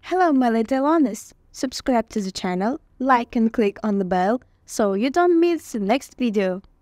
Hello my little honest. Subscribe to the channel, like and click on the bell so you don't miss the next video.